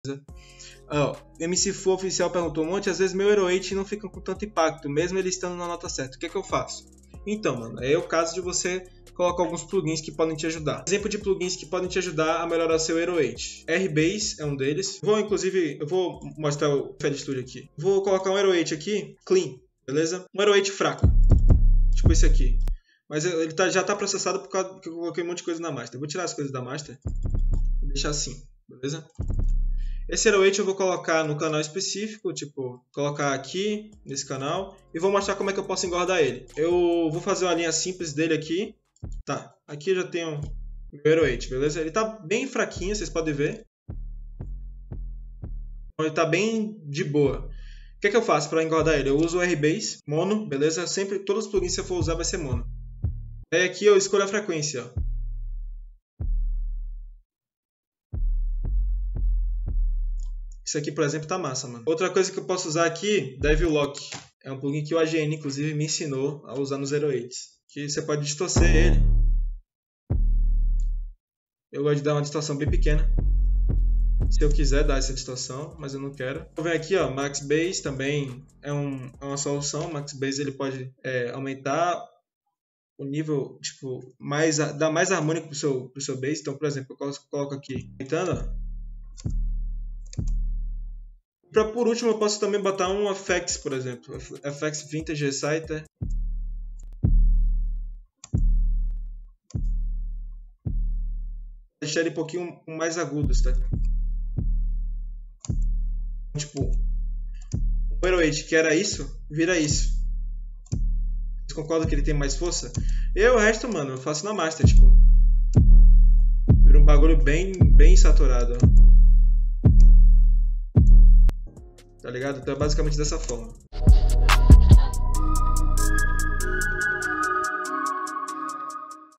Ó, MC4 oficial perguntou: Monte, às vezes meu Hero 8 não fica com tanto impacto, mesmo ele estando na nota certa. O que é que eu faço? Então, mano, é o caso de você colocar alguns plugins que podem te ajudar. Exemplo de plugins que podem te ajudar a melhorar seu Hero 8. RBase é um deles. Eu vou mostrar o FL Studio aqui. Vou colocar um Hero 8 aqui, clean, beleza? Um Hero 8 fraco, tipo esse aqui. Mas ele já tá processado por causa que eu coloquei um monte de coisa na master. Eu vou tirar as coisas da master e deixar assim, beleza? Esse Hero 8 eu vou colocar no canal específico, tipo, colocar aqui nesse canal e vou mostrar como é que eu posso engordar ele. Eu vou fazer uma linha simples dele aqui. Tá, aqui eu já tenho o Hero 8, beleza? Ele tá bem fraquinho, vocês podem ver. Ele tá bem de boa. O que é que eu faço para engordar ele? Eu uso o RBase, mono, beleza? Sempre, todos os plugins que eu for usar vai ser mono. Aí aqui eu escolho a frequência, ó. Isso aqui, por exemplo, tá massa, mano. Outra coisa que eu posso usar aqui, Devil Lock. É um plugin que o AGN, inclusive, me ensinou a usar nos Hero 8. Que você pode distorcer ele. Eu gosto de dar uma distorção bem pequena. Se eu quiser dar essa distorção, mas eu não quero. Vou ver aqui, ó, Max Base também é uma solução. O Max Base ele pode aumentar o nível, tipo, dar mais harmônico pro seu bass. Então, por exemplo, eu coloco aqui, aumentando, ó. Por último, eu posso também botar um FX, por exemplo. FX Vintage Reciter. Deixar ele um pouquinho mais agudos, tá? Tipo, o Hero 8 que era isso, vira isso. Vocês concordam que ele tem mais força? E o resto, mano, eu faço na master, tipo. Vira um bagulho bem saturado, ó. Tá ligado? Então é basicamente dessa forma.